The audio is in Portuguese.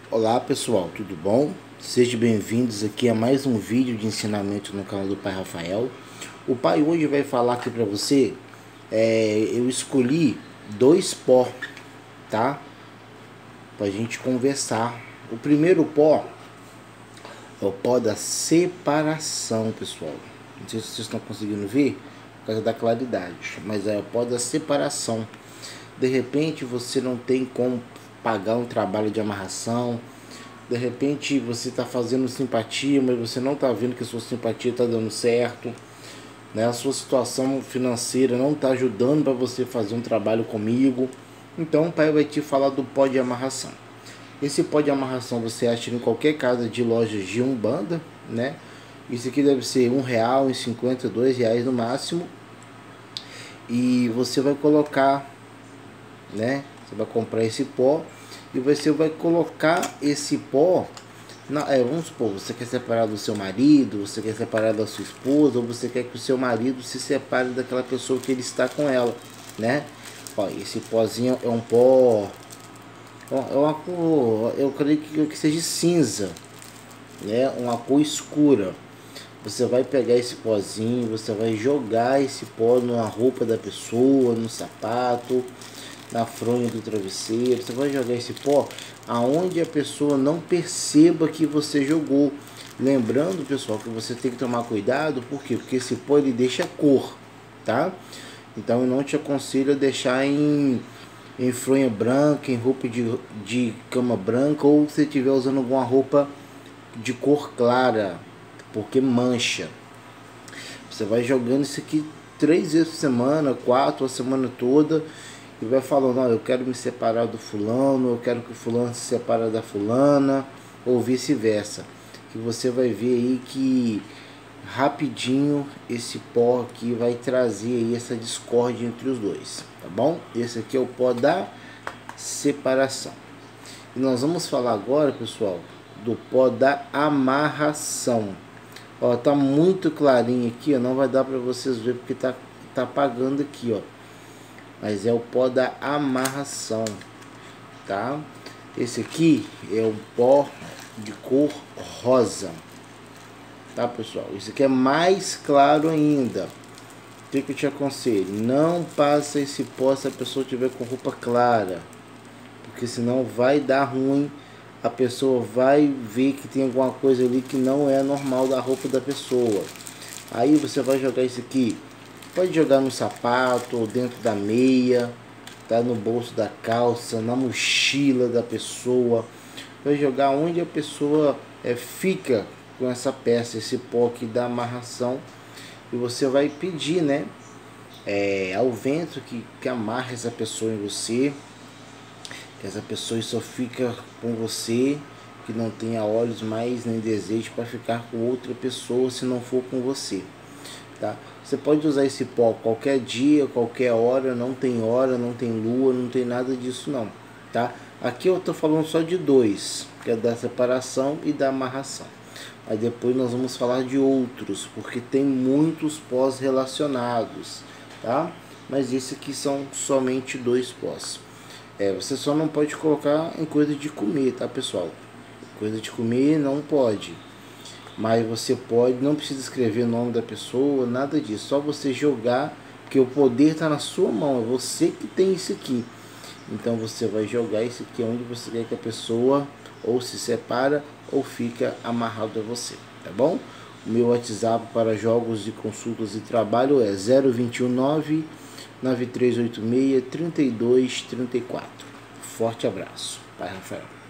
Olá pessoal, tudo bom? Sejam bem-vindos aqui a mais um vídeo de ensinamento no canal do Pai Rafael. O pai hoje vai falar aqui para você, eu escolhi dois pó, tá? Pra gente conversar. O primeiro pó é o pó da separação, pessoal. Não sei se vocês estão conseguindo ver por causa da claridade, mas é o pó da separação. De repente você não tem como pagar um trabalho de amarração. De repente você está fazendo simpatia, mas você não está vendo que a sua simpatia está dando certo, né? A sua situação financeira não está ajudando para você fazer um trabalho comigo. Então o pai vai te falar do pó de amarração. Esse pó de amarração você acha em qualquer casa de lojas de Umbanda, né? Isso aqui deve ser R$1, R$1,50, R$2 no máximo. E você vai colocar, né? Você vai comprar esse pó e você vai colocar esse pó vamos supor, você quer separar do seu marido, você quer separar da sua esposa, ou você quer que o seu marido se separe daquela pessoa que ele está com ela, né? Ó, esse pozinho é um pó, é uma cor, eu creio que seja cinza, né? Uma cor escura. Você vai pegar esse pozinho, você vai jogar esse pó na roupa da pessoa, no sapato, na fronha do travesseiro. Você vai jogar esse pó aonde a pessoa não perceba que você jogou. Lembrando, pessoal, que você tem que tomar cuidado, por quê? Porque esse pó ele deixa cor, tá? Então eu não te aconselho a deixar em fronha branca, em roupa de cama branca, ou se estiver usando alguma roupa de cor clara, porque mancha. Você vai jogando isso aqui 3 vezes por semana, 4 a semana toda, e vai falando, não, eu quero me separar do fulano, eu quero que o fulano se separe da fulana, ou vice-versa. Que você vai ver aí que rapidinho esse pó aqui vai trazer aí essa discórdia entre os dois, tá bom? Esse aqui é o pó da separação. E nós vamos falar agora, pessoal, do pó da amarração. Ó, tá muito clarinho aqui, ó, não vai dar para vocês ver porque tá apagando aqui, ó. Mas é o pó da amarração, tá? Esse aqui é o pó de cor rosa, tá, pessoal? Isso aqui é mais claro ainda. O que eu te aconselho? Não passa esse pó se a pessoa tiver com roupa clara, porque senão vai dar ruim. A pessoa vai ver que tem alguma coisa ali que não é normal da roupa da pessoa. Aí você vai jogar isso aqui. Pode jogar no sapato, ou dentro da meia, tá? No bolso da calça, na mochila da pessoa. Vai jogar onde a pessoa fica com essa peça, esse pó aqui da amarração. E você vai pedir, né? Ao vento que amarre essa pessoa em você. Que essa pessoa só fica com você, que não tenha olhos mais nem desejo para ficar com outra pessoa se não for com você, tá? Você pode usar esse pó qualquer dia, qualquer hora, não tem hora, não tem lua, não tem nada disso não, tá? Aqui eu tô falando só de dois, que é da separação e da amarração. Aí depois nós vamos falar de outros, porque tem muitos pós relacionados, tá? Mas esse aqui são somente dois pós. Você só não pode colocar em coisa de comer, tá, pessoal? Coisa de comer não pode. Mas você pode, não precisa escrever o nome da pessoa, nada disso. Só você jogar, porque o poder está na sua mão. É você que tem isso aqui. Então você vai jogar isso aqui onde você quer que a pessoa ou se separa ou fica amarrado a você, tá bom? O meu WhatsApp para jogos de consultas e trabalho é 0219 9386 3234. Forte abraço. Pai Rafael.